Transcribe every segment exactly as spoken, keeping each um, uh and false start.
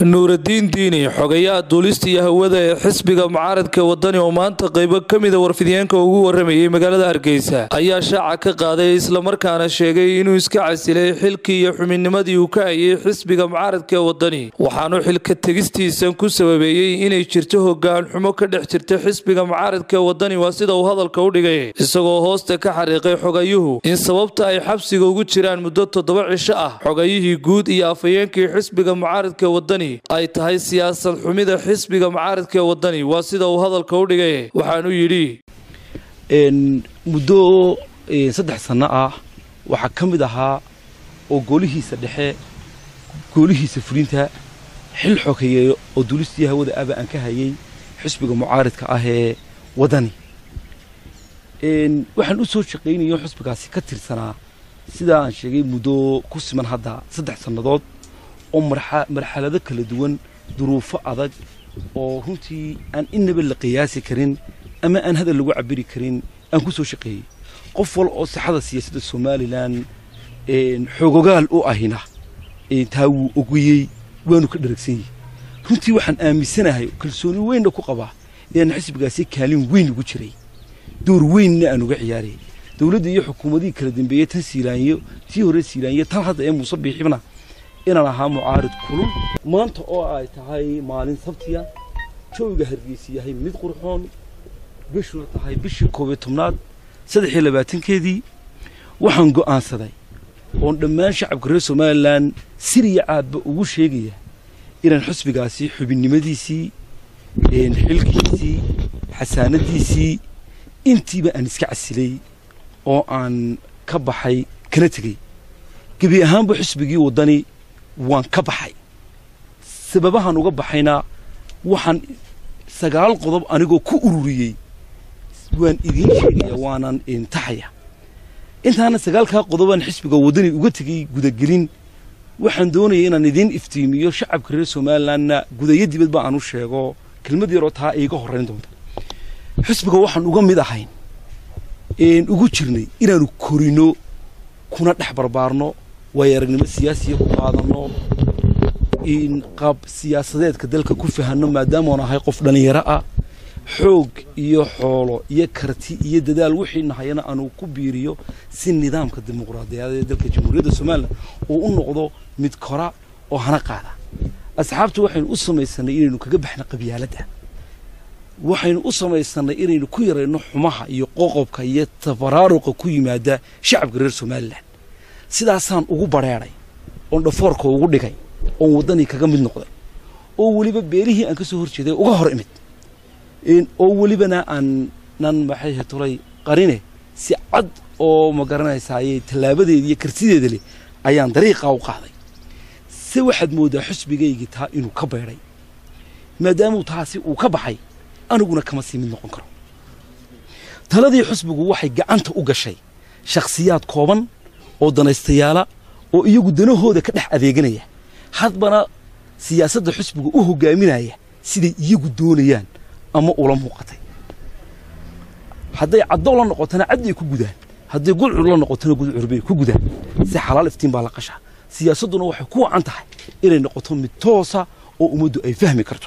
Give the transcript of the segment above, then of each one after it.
nuuraddiin diini xogayaha duulista iyo hawada ee xisbiga mucaaradka wadani oo maanta qaybo ka mid ah warfidyaanka ugu waramayay magaalada Hargeysa ayaa shaaca ka qaaday isla markaana sheegay inuu iska casilay xilkii iyo xubinnimadii uu ka hayay xisbiga mucaaradka wadani waxaanu xilka tagistiisa ku sababeeyay inay jirto hoggaan xumo ka dhex jirta xisbiga mucaaradka wadani waa sida uu hadalka u dhigay isagoo hoosta ka xariiqay xogayuhu in sababta ay xabsiga ugu jiraan muddo toddoba cisho ah xogayihii guud iyo afayeenkii xisbiga mucaaradka wadani ay tahay siyaasad xumida xisbiga mucaaradka wadani waa sida uu hadalka u dhigay waxaanu yiri in muddo saddex sano ah waxa kamid ahaa oo goolihiisa dhexe goolihiisa fulinta xil xogeeyo oo duulistii hawada aba aan ka hayay xisbiga mucaaradka ah ee wadani in waxaan u soo shaqeynayay xisbigaasi ka tirsanaa sida aan sheegay muddo ku siman hadda saddex sanadood oo marxalado kala duwan duruufo adag oo runtii aan inaba la qiyaasi karin ama aan hadal lagu cabiri karin aan ku soo shaqeeyay qof wal oo saxada siyaasadda Soomaaliland ee xogogaal u ahina ee taa uu ogiyay waanu ka dharagsan runtii waxaan aaminsanahay kalsooni weyn ku qabaa in xisbigaasi kaalin weyn ugu jiray door weyn aan uga ciyaaray dawladda iyo xukuumadii kala dambeeyay tan Siilaanyo tii hore Siilaanyo tan hadda ee Muuse Biixibna inaan ahaa mucaarid kulul maanta oo ay tahay maalin sabtiya jooga Hargeysa yahay mid qurxoon bishu tahay bishii koob iyo tobnaad saddex iyo labaatan-keedii waxaan go'aansaday oo dhammaan shacabka reer Soomaaliland siriya aaba ugu sheegaya inaan xisbigaasi xubinnimadiisii een xilkiisii xasaanadiisii intiiba aan iska casilay oo aan ka baxay kala tagay gabi ahaanba xisbigii wadani waan ka baxay sababahan uga baxayna waxaan sagaal qodob anigoo ku ururiyay waan idin sheegay waanan intaxaya intaana sagaalka qodobaan xisbiga wadani uga tagay gudagelin waxaan doonayay inaan idin iftiimiyo shacabka reer Soomaaliland gudaya dibad ba aanu sheego kelmad yar oo taa iiga horeyn doonta xisbiga waxaan uga mid ahayn in ugu jirnay inaanu korino kuna dhax barbaarno way aragnimo siyaasiga ku qaadano in qab siyaasadeedka dalka ku fahanno maadaama aan ahay qof dhalinyaro ah xoog iyo xoolo iyo karti iyo dadaal wixii nahayna aanu ku biiriyo si nidaamka dimuqraadiyadeed ee dalka Jamhuuriyadda Soomaaliland oo u noqdo mid kora oo hana qaada asxaabtu waxaynu u samaysanay inaynu kaga baxno qabyaaladda waxaynu u samaysanay inaynu ku yareyno xumaha iyo qoqobka iyo tafaraaruqa ku yimaada shacabka reer Soomaaliland sidaasaan ugu bareeray oo dhafoorka ugu dhigay oo wadani kaga mid noqday oo waliba beerihii aan ka soo horjeeday uga hor imid in oo walibana aan nan maxay hatulay qarine si cad oo ma garanaysaay talaabadeedii iyo kartideeda leh ayaan dariiqa u qaaday si waxaad moodaa xisbigayga taa inuu ka beeray maadaama taasi uu ka baxay aniguna kama sii mid noqon karo taladii xisbigu waxay gacanta u gashay shakhsiyaad kooban oo danaystayaala oo iyagu danahooda ka dhex adeeganaya hadbana siyaasadda xisbiga u hogaaminaya siday iyagu doonayaan ama ula muuqatay hadday caddo la noqotana cadday ku gudaan hadday gulcur la noqotana gulcur bay ku gudaan si xalaal iftiin baa la qashaa siyaasaduna waxay ku wacan tahay inay noqoto mid toosa oo ummaddu ay fahmi karto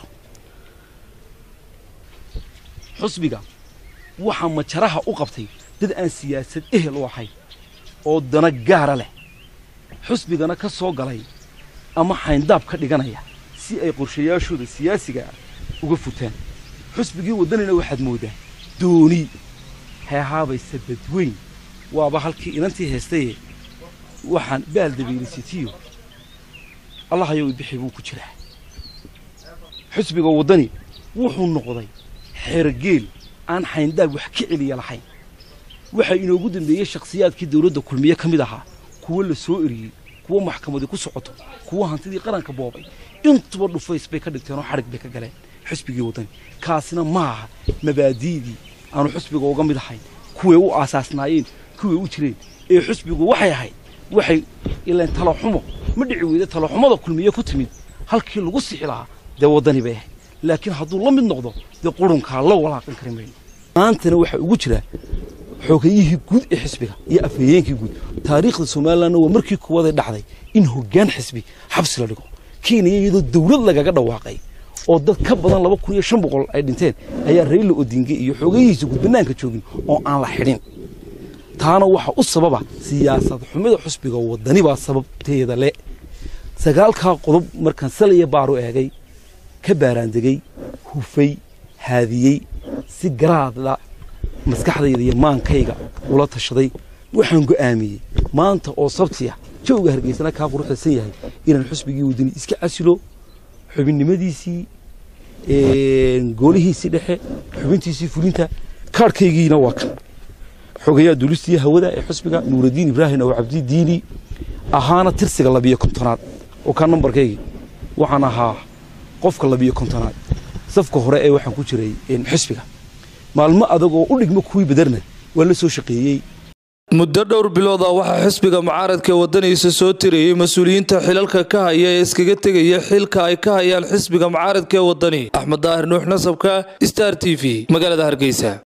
xisbiga waxa majaraha u qabtay dad aan siyaasad ehel u ahayn oo dana gaara leh xisbigana ka soo galay ama xayndaab ka dhiganaya si ay qorshayaashooda siyaasiga uga futaan xisbigii wadanina waxaad moodaa dooni heehaabay sabad weyn waaba halkii inantii heestay waxaan baal dabiilisitiyo allah ayow bixi buu ku jiraa xisbiga wadani wuxuu noqday xergeel aan xayndaab wax ka celiya lahayn waxa inoogu dambeeyay shakhsiyaadkii dawladda kulmiye kamid ahaa kuwa la soo eriyay kuwa maxkamadii ku socoto kuwa hantidii qaranka boobay intuba dhufays bay ka dhigteen oo xarig bay ka galeen xisbigii wadani kaasina maaha mabaadiidii aanu xisbiga uga mid ahayn kuwii u aasaasnaayeen kuwii u jireen ee xisbigu waxay ahayd waxay ilaan talo xumo ma dhici weeyda talo xumada kulmiye ku timid halkii lagu sixi lahaa de wadani bay ahayd laakiin hadduu la mid noqdo de qurunka la walaaqan karin weyn maantana waxa ugu jira xoogayihii guud ee xisbiga iyo afayeenkii guud taariikhda Soomaaliland waa markii kuwada dhacday in hoggaan xisbi xabsi la dhigo Kenya iyadoo dawlad lagaga dhawaaqay oo dad ka badan laba kun iyo shan boqol ay dhinteen ayaa Raila Odinga iyo xogayihiisa gudbanaanka joogin oo aan la xidhin taana waxa u sababa siyaasad xumida xusbiga wadani baa sababteeda le sagaalka qodob markan salaya baaro eegay ka baaraandegay hufay haadiyay si garaadla maskaxdayda iyo maankayga ula tashaday waxaan go'aamiyay maanta oo sabtiya jooga Hargeysana ka quruxsan yahay inaan xusbigii wadani iska casilo xubinnimadiisii ee goolihiisii dhexe xubintiisii fulinta kaarkaygiina waa kan xogayaa duulistii hawada ee xusbiga Nuuraddiin Ibrahim oo Cabdi Diini ahaana tirsiga labiyo kontonaad oo ka nambarkaygi waxaan ahaa qofka labiyo kontonaad safka hore ee waxaan ku jiray in xusbiga maalmo adag oo u dhigmo kuwii badarna waa la soo shaqeeyay muddo dhowr bilood ah waxa xisbiga mucaaradka wadaniisa soo tiriyay mas'uuliyiinta xilalka ka haya ee iskaga tagay xilka ay ka hayaan xisbiga mucaaradka wadani Axmed Daahir Nuux Nasabka Star T V magaalada Hargeysa.